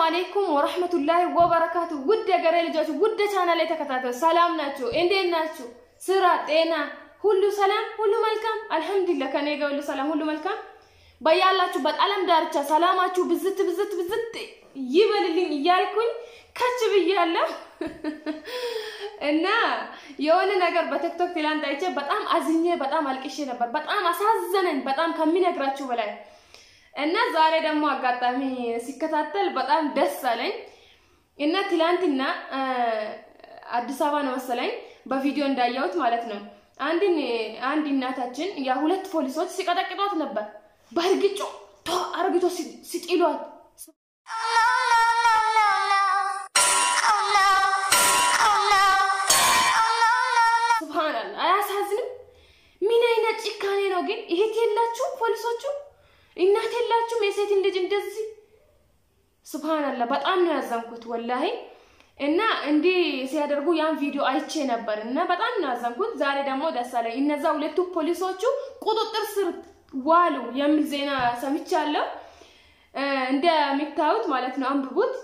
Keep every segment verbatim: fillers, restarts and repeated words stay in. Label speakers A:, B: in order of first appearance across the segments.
A: عليكم ورحمة الله وبركاته. ود قريل جاش ود channel تكتاتو سلام ناتشو إندين ناتشو سرات إنا كله سلام كله ملكم الحمد لله كان يقول سلام كله ملكم بيا الله شو بس ألم دارتش سلامات شو بزت بزت بزت يبل اللي يالكون كتب يالله إننا يوم نجار بتك توك فلان دايتش بتأم أزينه بتأم هالكشيء نبر بتأم أساساً بتأم كمين أقرأ ولا إننا زاري دمو أقطعمي سكتاتل بتأم دس سالين إننا تلانتنا أدسابنا مثلاً بفيديو ندايوت مالتنا عندنا عندنا ناتجين يا هولت فوليسوت سكتة كده نبر بارجيتو تو أرجيتو سيد سيد إلوات سبحان الله أياس هزنم مين أين تكاني نوجين إيه تيلاتشو فوليسوتشو إنها تيلاتشو ميسيت إندجن دزي سبحان الله بتأمن أزمكت والله إن عندي سيادرجو يام فيديو أيتشي نبر إن بتأمن أزمكت زاري دمو دسالة إن زاولتو فوليسوتشو قدو ترسرت والو يم زينا سميتشالو عند مكتاوت مالتنا أم ببوت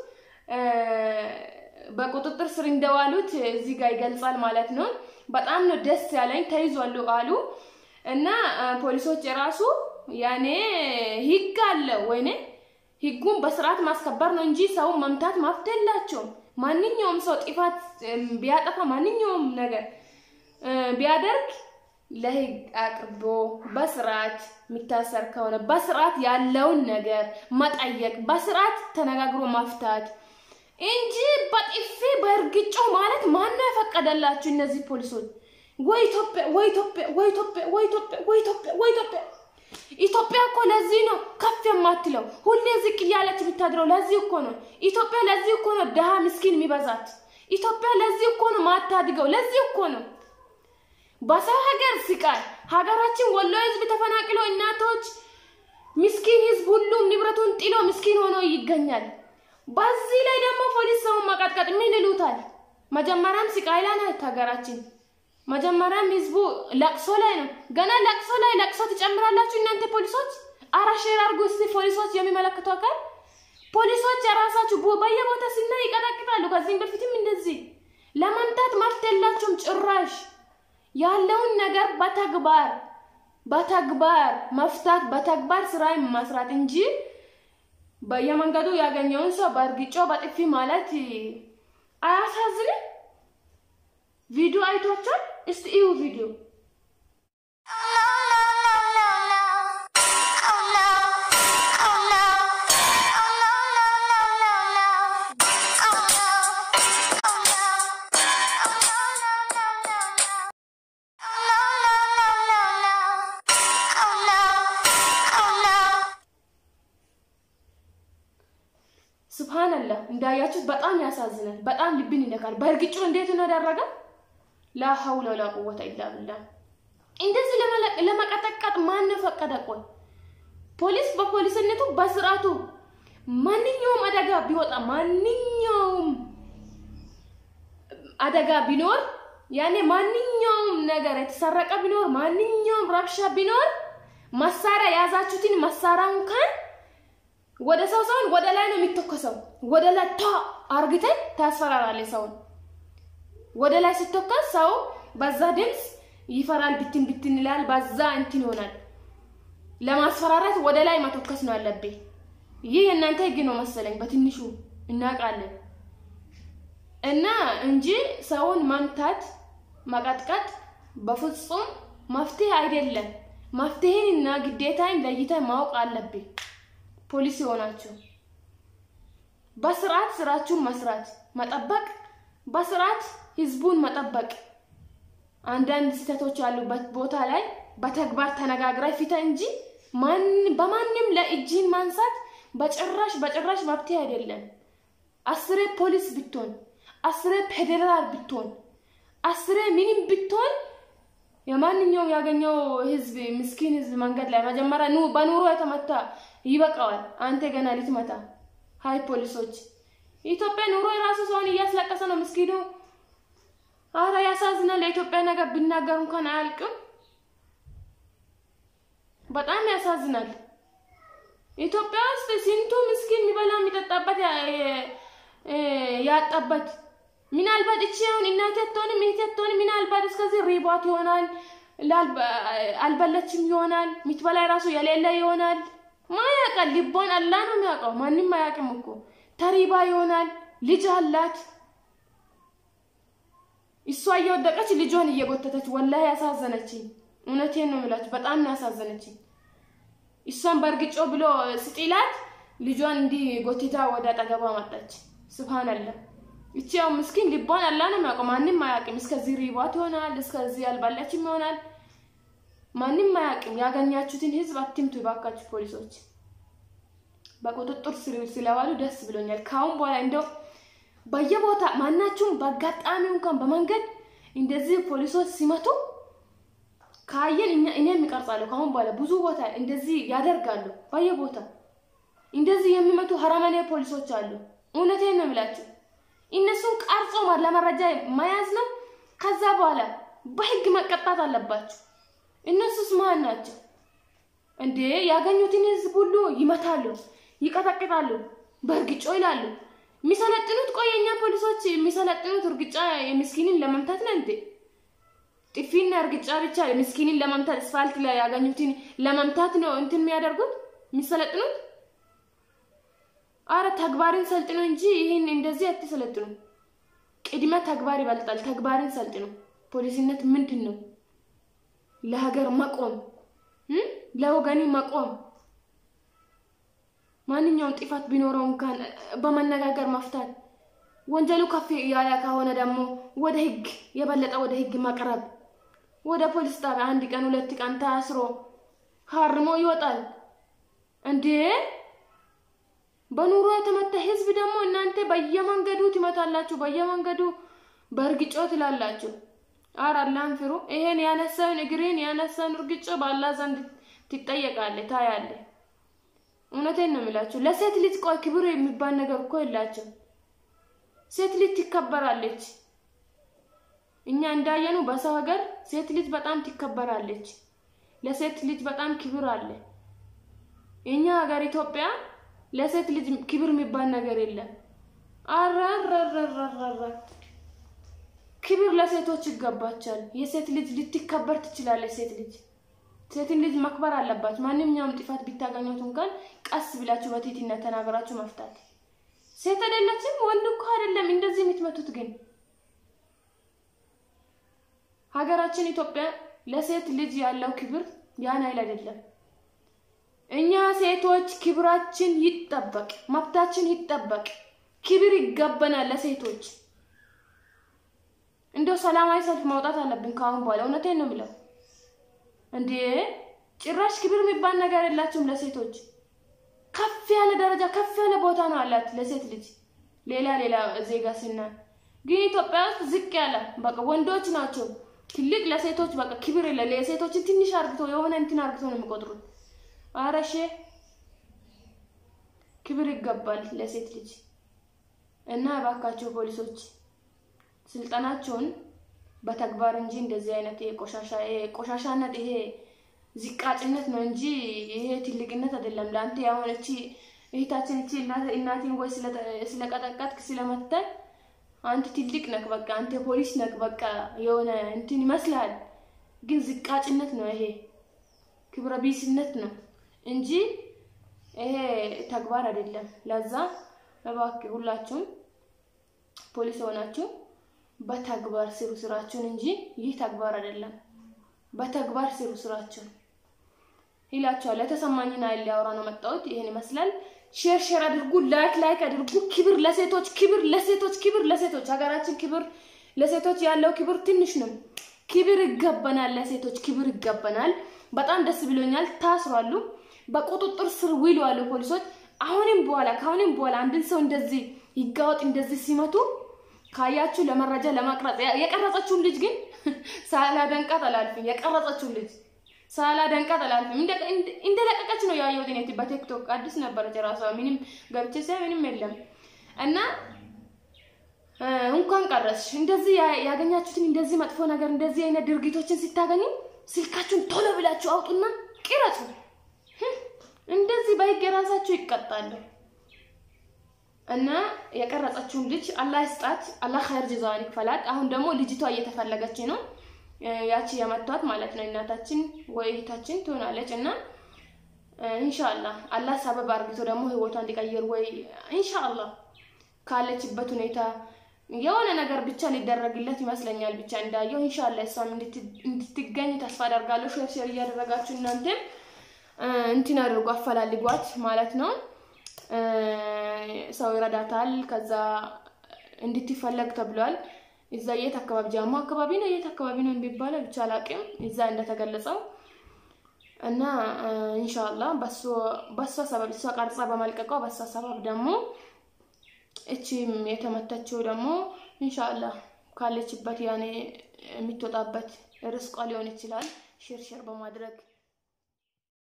A: بقطر سر عند والوت زيجا يجلسال مالتنا بتأمنوا دس علين تيزولو قالو إن بوليسوت جراسو يعني هيك قال وينه هيكون بسرعة ما سكبرنا نجي سو ممتات ما فتلاتشون ما نيوم صوت إفات بياتفا ما نيوم نجار بيادرك لهيك أقربو بسرعة متأثر كونه بسرعة ياللون نجار ما تأيك بسرعة تناقرو مفتات إنجي بتإفي برجيتشو مالت ما نفقد الله تجي نزي بوليسون ويتوبة ويتوبة ويتوبة ويتوبة ويتوبة ويتوبة إثيوبيا كو لازينو كفي ماتلو هو لازك يالك بتدرو لازيو كونو إثيوبيا لازيو كونو ده مسكين ميبازات إثيوبيا لازيو كونو ما تادقو لازيو كونو بس هاجر سكاي هاجراتين والله يزبط تفناكلو الناتوج مسكين يزبولهم نبرتون تيلو مسكين ونو يتجنال بس لا يدمو فوليس هم قد قد مين لوتال مجمرام سكاي لانا هاجراتين مجمرام يزبو لقصو لاينو غنا لقصو لاي لقصو تجمرالاچو እናንተ ፖሊሶች አራሼር አርጎስ ፖሊሶች የሚመለከተው አካል ፖሊሶች ራሳቸው በየቦታ ሲና ይቀጣቅጣሉ ከዚህም በፊትም እንደዚህ ለማምጣት ማፍተላቸውም ጭራሽ ያለውን ነገር በተግባር በተግባር መፍታት በተግባር ስራይ መስራት እንጂ በየመንገዱ ያገኘውን ሰው በርግጮ በጥፊ ማለት አያሳዝንም ቪዲዮ አይቷቸዋል እስቲ እዩ ቪዲዮ سبحان الله እንዳያችሁት በጣም ያሳዝናል በጣም ልብን ይነካል በርግጮ እንዴት ነው ያደረገ لا حول ولا قوة إلا بالله እንደዚህ ለማለቅ ለማቀጠቀጥ ማን ፈቀደ ቆይ ፖሊስ በፖሊስነቱ በስርዓቱ ማንኛውም አደጋ ቢወጣ ማንኛውም አደጋ ቢኖር ያኔ ማንኛውም ነገር የተሰረቀ ቢኖር ማንኛውም ረብሻ ቢኖር መሳሪያ ያዛችሁትን መሳሪያውን ካን ወደ ሰው ሰው ወደ ላይ ነው የሚተኮሰው ወደ ላይ ታ አርግተ ታስፈራራለህ ሰው ወደ ላይ ሲተኮስ ሰው በዛ ድምጽ ይፈራል ብትን ብትን ይላል በዛ እንትን ይሆናል ለማስፈራራት ወደ ላይ መተኮስ ነው ያለብህ ይሄ እናንተ ህግ ነው መሰለኝ በትንሹ እናቃለን እና እንጂ ሰውን ማምታት ማቀጥቀጥ በፍጹም መፍትሄ አይደለም መፍትሄንና ግዴታን ለይተህ ማወቅ አለብህ ፖሊስ ሆናችሁ በስርዓት ስራችሁን መስራት መጠበቅ በስርዓት ህዝቡን መጠበቅ አንዳንድ ስህተቶች ያሉበት ቦታ ላይ በተግባር ተነጋግረህ ፊታ እንጂ ማን በማንንም ለእጅን ማንሳት በጭራሽ በጭራሽ መፍትሄ አይደለም አስሬ ፖሊስ ብትሆን አስሬ ፌደራል ብትሆን አስሬ ምንም ብትሆን የማንኛውም ያገኘው ህዝብ ምስኪን ህዝብ መንገድ ላይ መጀመሪያ ነው በኑሮ የተመታ ይበቃዋል አንተ ገና ልትመታ ሃይ ፖሊሶች ኢትዮጵያ ኑሮ የራሱ ሰውን እያስለቀሰ ነው ምስኪኑ አራ ያሳዝናል ለኢትዮጵያ ነገር ቢናገር እንኳን አያልቅም በጣም ያሳዝናል ኢትዮጵያ ውስጥ ሲንቱ ምስኪን የሚበላ የሚጠጣ የቀጠቀጠበት ያጣበት ምናልባት እቺ አሁን እናቴ ተሆነ ምትተሆነ ምናልባት እስከዚህ ሪባት ይሆናል አልበለችም ይሆናል ምትበላይ ራሱ የሌለ ይሆናል ማያቀል ልቦን አላህ ነው የሚያውቀው ማንንም ማያውቅም እኮ ተሪባ ይሆናል ልጅ አላት እሷ እየወደቀች ልጇን እየጎተተች ወላሂ ያሳዘነችኝ እውነቴን ነው የምላችሁ በጣም ያሳዘነችኝ እሷን በርግጮ ብሎ ስጢላት ልጇን እንዲ ጎትታ ወደ አጠገቧ መጣች ሱብሃንአላህ እቺው ምስኪን ልቦን አላህ ነው የሚያውቀው ማንንም ማያውቅም እስከዚህ ሪባት ይሆናል እስከዚህ አልበለችም ይሆናል ማንንም ማያውቅም ያገኛችሁትን ህዝብ አትምቱ ባካችሁ ፖሊሶች በቁጥጥር ስር ስለዋሉ ደስ ብሎኛል ካሁን በኋላ እንደው በየቦታ ማናችሁም በአጋጣሚው እንኳን በመንገድ እንደዚህ ፖሊሶች ሲመቱ ካየን እኛ እኔ የሚቀርጻለሁ ካሁን በኋላ ብዙ ቦታ እንደዚህ ያደርጋሉ በየቦታ እንደዚህ የሚመቱ ሐራማኔ ፖሊሶች አሉ እውነቴን ነው የምላችሁ እነሱን ቀርጾ ለመረጃ መያዝ ነው ከዛ በኋላ በህግ መቀጣት አለባችሁ እነሱስ ማን ናቸው እንዴ ያገኙትን ህዝብ ሁሉ ይመታሉ ይቀጠቅጣሉ በርግጮ ይላሉ ሚሰለጥኑት ቆየኛ ፖሊሶች ሚሰለጥኑት እርግጫ የምስኪንን ለመምታት ነው እንዴ ጥፊና እርግጫ ብቻ የምስኪንን ለመምታት አስፋልት ላይ ያገኙትን ለመምታት ነው እንትን የሚያደርጉት ሚሰለጥኑት አረ ተግባርን ሰልጥኑ እንጂ ይሄን እንደዚህ አትሰለጥኑ ቅድመ ተግባር ይበልጣል ተግባርን ሰልጥኑ ፖሊስነት ምንድነው ለሀገር መቆም ለወገኒ መቆም ማንኛውም ጥፋት ቢኖረው እንኳን በመነጋገር መፍታት ወንጀሉ ከፍ ያለ ከሆነ ደግሞ ወደ ህግ የበለጠ ወደ ህግ ማቅረብ ወደ ፖሊስ ጣቢያ አንድ ቀን ሁለት ቀን ታስሮ harmo ይወጣል እንዴ በኑሮ የተመታ ህዝብ ደግሞ እናንተ በየመንገዱ ትመታላችሁ በየመንገዱ በርግጮት ይላላችሁ አራላን ፍሩ ይሄን ያነሳን እግሬን ያነሳን እርግጮ ባላ ዘንድ ትጠየቃለ ታያለ እውነቴን ነው የሚላችሁ ለሴት ልጅ ቆይ ክብር የሚባል ነገር እኮ ይላችሁ ሴት ልጅ ትከበራለች እኛ እንዳየኑ በሰው ሀገር ሴት ልጅ በጣም ትከበራለች ለሴት ልጅ በጣም ክብር አለ እኛ ሀገር ኢትዮጵያ ለሴት ልጅ ክብር የሚባል ነገር የለም አራራራራራ ክብር ለሴቶች ይገባቻል የሴት ልጅ ልትከበር ትችላለች ሴት ልጅ ሴት ልጅ ማክበር አለባት ማንኛውም ጥፋት ቢታገኙት እንኳን ቀስ ብላችሁ በትህትና ተናገራችሁ መፍታት ሴት አይደለችም ወንድ እኮ አይደለም እንደዚህ የምትመቱት ግን ሀገራችን ኢትዮጵያ ለሴት ልጅ ያለው ክብር ያን አይል አይደለም እኛ ሴቶች ክብራችን ይጠበቅ መብታችን ይጠበቅ ክብር ይገባናል ለሴቶች እንደው ሰላማዊ ሰልፍ ማውጣት አለብን ካሁን በኋላ እውነቴን ነው የምለው እንዴ ጭራሽ ክብር የሚባል ነገር የላችሁም ለሴቶች ከፍ ያለ ደረጃ ከፍ ያለ ቦታ ነው አላት ለሴት ልጅ ሌላ ሌላ ዜጋ ሲና ግን ኢትዮጵያ ውስጥ ዝቅ ያለ በቃ ወንዶች ናቸው ትልቅ ለሴቶች በቃ ክብር የለ ለሴቶች ትንሽ አርግቶ የሆነ እንትን አርግቶ ነው የሚቆጥሩት አረሼ ክብር ይገባል ለሴት ልጅ እና ባካቸው ፖሊሶች ስልጣናቸውን በተግባር እንጂ እንደዚህ አይነት የቆሻሻ የቆሻሻነት ይሄ ዝቃጭነት ነው እንጂ ይሄ ትልቅነት አይደለም ላንተ ያው እቺ እህታችን እቺ እናቴን ወይ ስለ ስለቀጠቀጥክ ስለመተ አንተ ትልቅ ነክ በቃ አንተ ፖሊስ ነክ በቃ የሆነ እንትን ይመስላል ግን ዝቃጭነት ነው ይሄ ክብረ ቢስነት ነው እንጂ ይሄ ተግባር አይደለም ለዛ ለባክ ሁላችሁም ፖሊስ ሆናችሁ በተግባር ስሩ ስራችሁን እንጂ ይህ ተግባር አይደለም በተግባር ስሩ ስራችሁን ይላችኋል ለተሰማኝና ያለው ነው መጣሁት ይሄን ይመስላል ሼር ሼር አድርጉ ላይክ ላይክ አድርጉ ክብር ለሴቶች ክብር ለሴቶች ክብር ለሴቶች ሀገራችን ክብር ለሴቶች ያለው ክብር ትንሽ ነው ክብር ይገባናል ለሴቶች ክብር ይገባናል በጣም ደስ ብሎኛል ታስሯሉ በቁጥጥር ስር ውለዋል ፖሊሶች አሁንም በኋላ ካሁንም በኋላ አንድን ሰው እንደዚህ ይጋወጥ እንደዚህ ሲመቱ ካያችሁ ለመረጃ ለማቅረጽ የቀረጸችው ልጅ ግን ሳላ ደንቃት አላልፍም የቀረጸችው ልጅ ሳላ ደንቃት አላልፍም እንደ እንደ ለቀቀች ነው ያየው ዲኔት በቲክቶክ አዲስ ነበር ጀራሷ ምንም ገብቼ ሳይ ምንም የለም እና እንኳን ቀረሽ እንደዚህ ያገኛችሁትን እንደዚህ መጥፎ ነገር እንደዚህ አይነት ድርጊቶችን ሲታገኙ ስልካችሁን ቶሎ ብላችሁ አውጡና ቅረጹ እንደዚህ ባይገራሳችሁ ይቀጣሉ እና የቀረጸችውን ልጅ አላህ ይስጣት አላህ ኸይር ጀዛዋን ይክፈላት አሁን ደግሞ ልጅቷ እየተፈለገች ነው ያቺ ያመጣት ማለት ነው እናታችን ወይ እህታችን ትሆናለች እና ኢንሻአላህ አላህ ሰበብ አርግቶ ደግሞ ህይወቷን ሊቀይር ወይ ኢንሻአላህ ካለችበት ሁኔታ የሆነ ነገር ብቻ ሊደረግለት ይመስለኛል ብቻ እንዳየው ኢንሻአላህ እሷም እንድትገኝ ተስፋ አደርጋለሁ ሼር ሼር እያደረጋችሁ እናንተም እንትን አድርጉ አፈላልጓት ማለት ነው ሰው ይረዳታል ከዛ እንድትፈልግ ተብሏል እዛ የት አካባቢ ጃማ አካባቢ ነው የት አካባቢ ነው የሚባለው ብቻ አላቅም እዛ እንደተገለጸው እና ኢንሻአላህ በሱ በሱ ሰበብ እሷ ቀርጻ በማልቀቀው በሱ ሰበብ ደግሞ እቺም የተመተችው ደግሞ ኢንሻአላህ ካለችበት ያኔ የሚተጣበት ርስቋ ሊሆን ይችላል ሼር ሼር በማድረግ